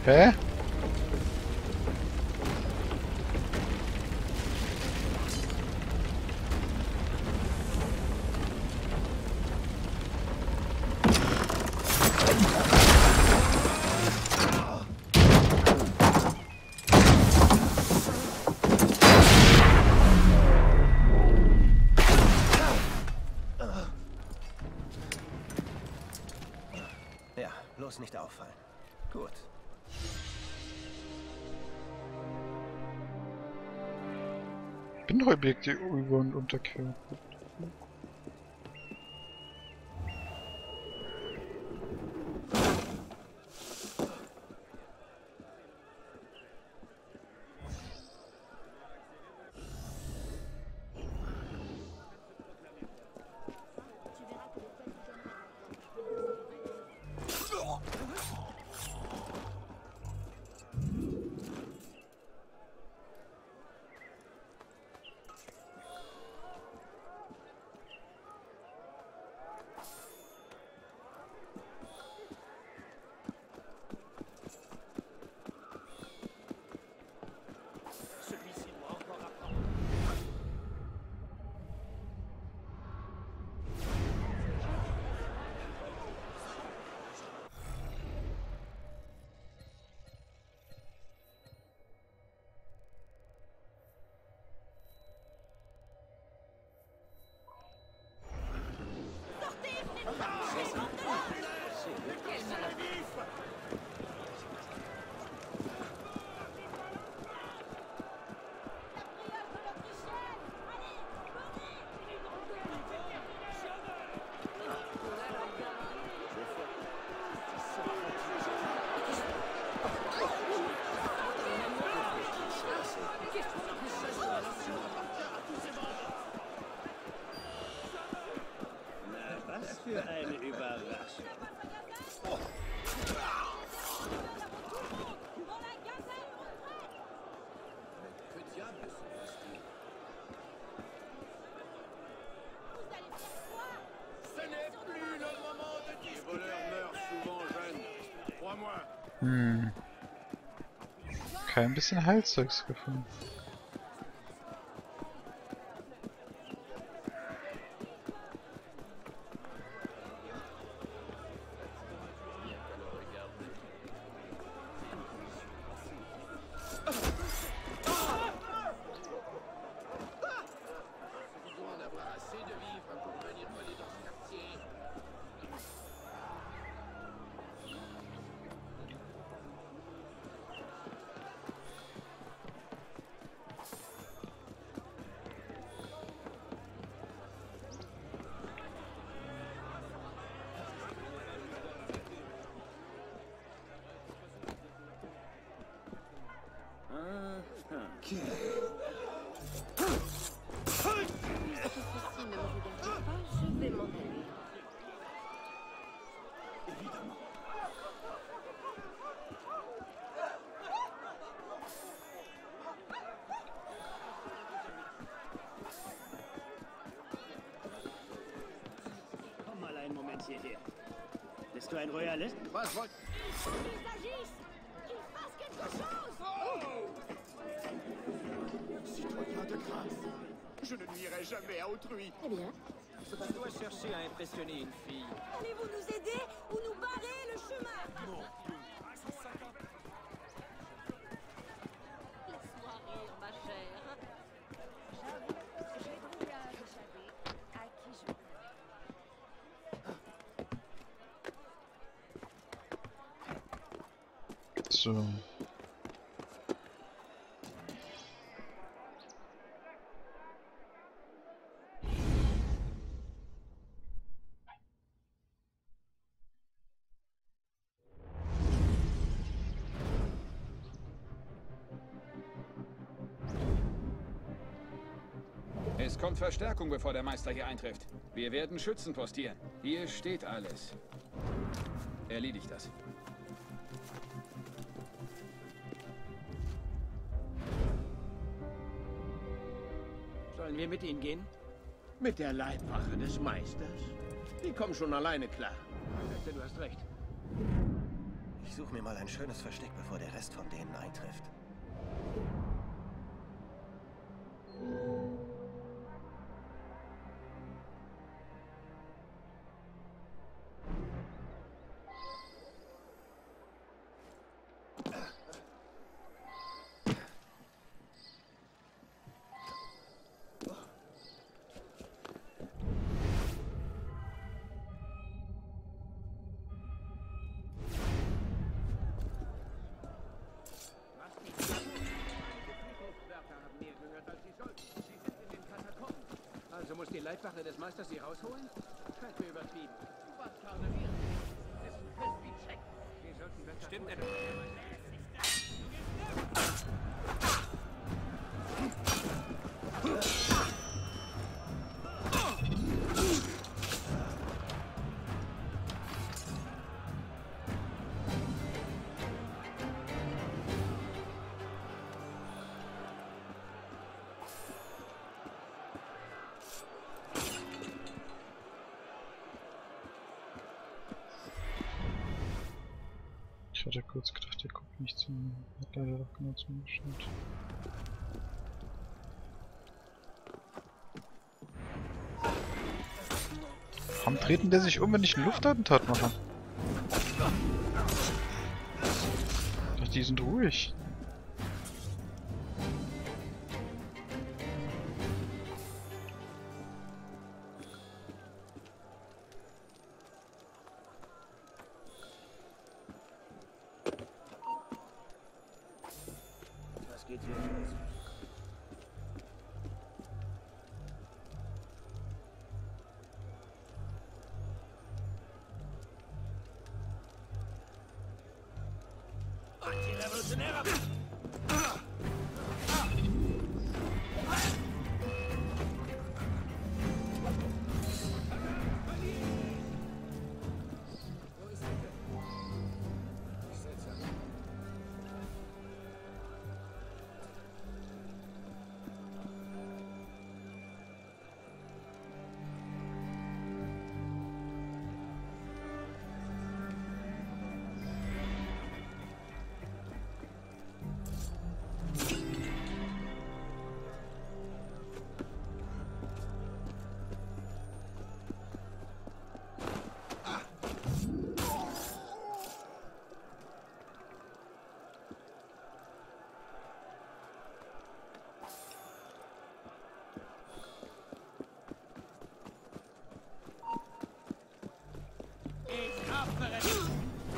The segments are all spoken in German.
Hä? Ja, bloß nicht auffallen. Gut. Bindobjekte über- und unterquert. Was für eine Überraschung. Kein bisschen Heilzeugs gefunden. Komm mal einen Moment hierher. Bist du ein Royalist? Was wollt... Citoyen de grâce, je ne nuirai jamais à autrui. Eh bien, Tu dois chercher à impressionner une fille. allez-vous nous aider ou nous barrer le chemin? Laisse-moi rire, ma chère. J'avoue, j'ai bien échappé à qui je... So. Es kommt Verstärkung, bevor der Meister hier eintrifft. Wir werden Schützen postieren. Hier steht alles. Erledigt das. Sollen wir mit ihnen gehen? Mit der Leibwache des Meisters? Die kommen schon alleine klar. Du hast recht. Ich suche mir mal ein schönes Versteck, bevor der Rest von denen eintrifft. Also muss die Leibwache des Meisters sie rausholen? Scheint mir übertrieben. Was karnevieren? Das ist ein Fest wie Check. Wir sollten besser... Stimmt etwa. Ich hatte kurz gedacht, der guckt nicht zu mir. Hat leider doch genau zu mir geschaut. Warum treten der sich um, wenn ich ein Luftattentat mache? Ich dachte, die sind ruhig. Was geht hier los? Antirevolutionärer! Ich opfere dich!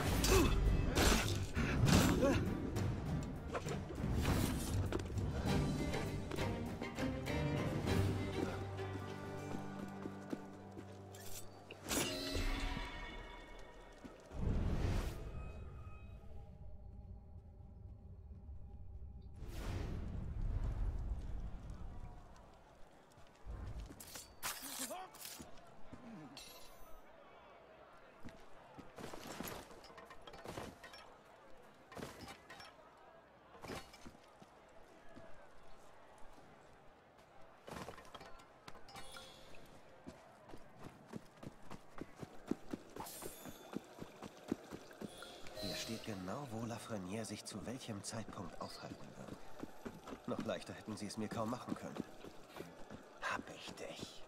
Hier steht genau, wo Lafrenière sich zu welchem Zeitpunkt aufhalten wird. Noch leichter hätten sie es mir kaum machen können. Hab ich dich.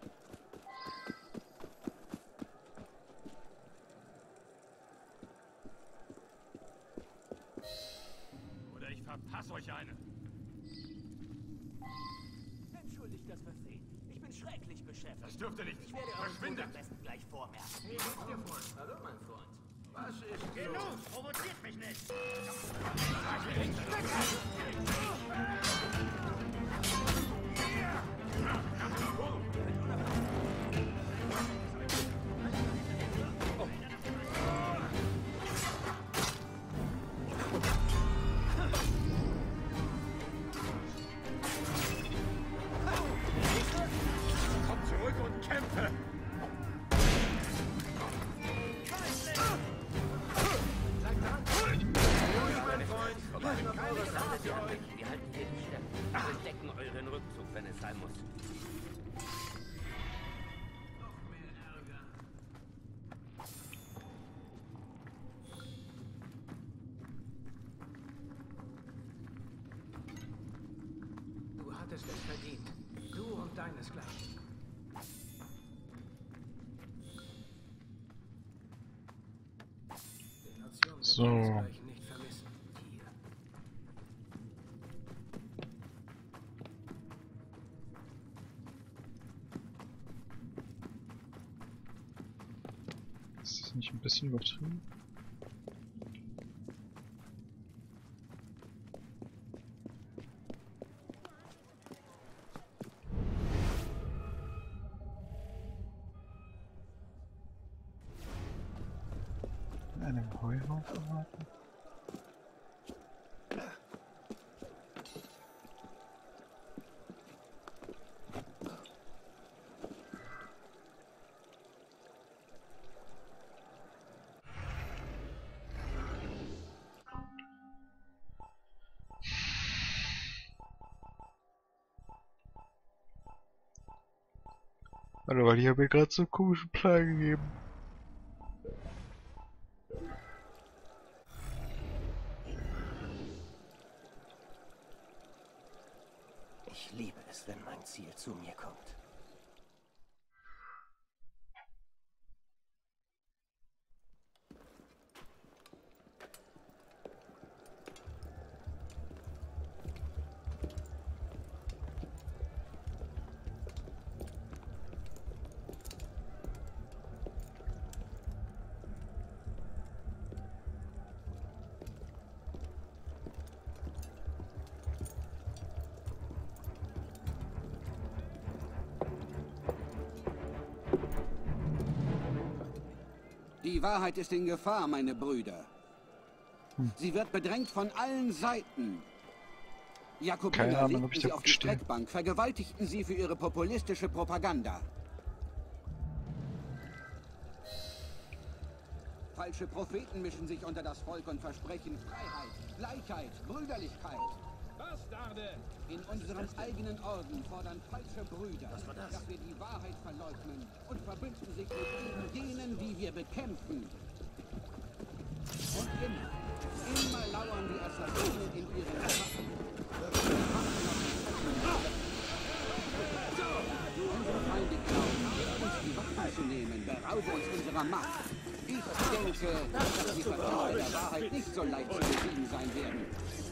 Oder ich verpasse euch eine. Entschuldigt das Verfehlen. Ich bin schrecklich beschäftigt. Das dürfte nicht. Ich werde euren Tod Verschwindet! am besten gleich vormerken. Wie geht's dir, Freund? Hallo, mein Freund. Was ist Genug! Provoziert mich nicht! Komm zurück und kämpfe! Wir halten hier die Stämme. Wir decken euren Rückzug, wenn es sein muss. hattest es verdient. Du und deinesgleichen. Die Nation wird So. deinesgleichen nicht vermissen. Hier. Ist das nicht ein bisschen übertrieben? In einem Heuhaufen warten? Warte mal, die haben mir gerade so einen komischen Plan gegeben. Ich liebe es, wenn mein Ziel zu mir kommt. Die Wahrheit ist in Gefahr, meine Brüder. Sie wird bedrängt von allen Seiten. Keine Jakobiner Ahnung, ob legten ich da sie auf gut die stehe. Streckbank, vergewaltigten sie für ihre populistische Propaganda. Falsche Propheten mischen sich unter das Volk und versprechen Freiheit, Gleichheit, Brüderlichkeit. Bastarde! In unserem eigenen Orden fordern falsche Brüder, dass wir die Wahrheit verleugnen und verbünden sich mit jenen, die wir bekämpfen. Und immer lauern die Assassinen in ihren Schatten. Unsere Feinde glauben, uns die Waffen zu nehmen, berauben uns unserer Macht. Ich denke, dass die Vertreter der Wahrheit nicht so leicht zu besiegen sein werden.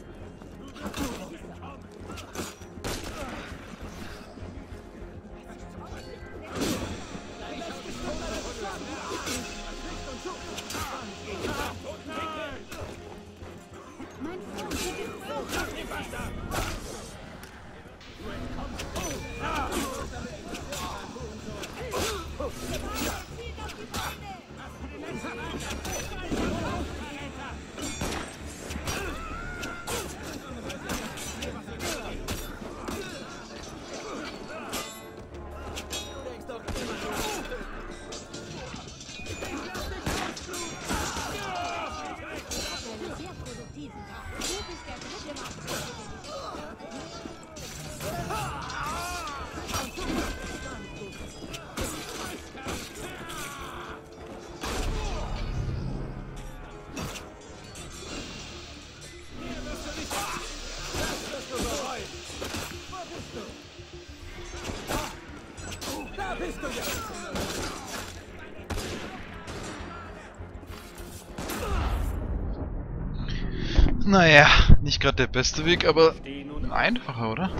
Naja, nicht gerade der beste Weg, aber ein einfacher, oder?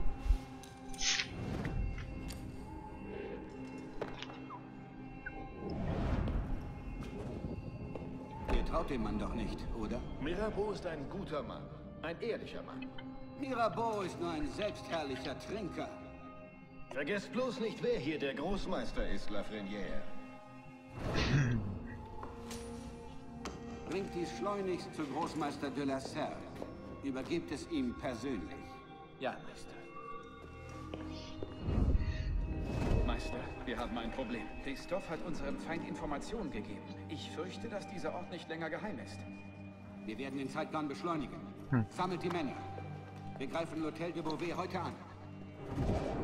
Ihr traut dem Mann doch nicht, oder? Mirabeau ist ein guter Mann. Ein ehrlicher Mann. Mirabeau ist nur ein selbstherrlicher Trinker. Vergesst bloß nicht, wer hier der Großmeister ist, Lafrenière. Bringt dies schleunigst zu Großmeister de la Serre. Übergebt es ihm persönlich. Ja, Meister. Meister, wir haben ein Problem. Christoph hat unserem Feind Informationen gegeben. Ich fürchte, dass dieser Ort nicht länger geheim ist. Wir werden den Zeitplan beschleunigen. Sammelt die Männer. Wir greifen L'Hôtel de Beauvais heute an.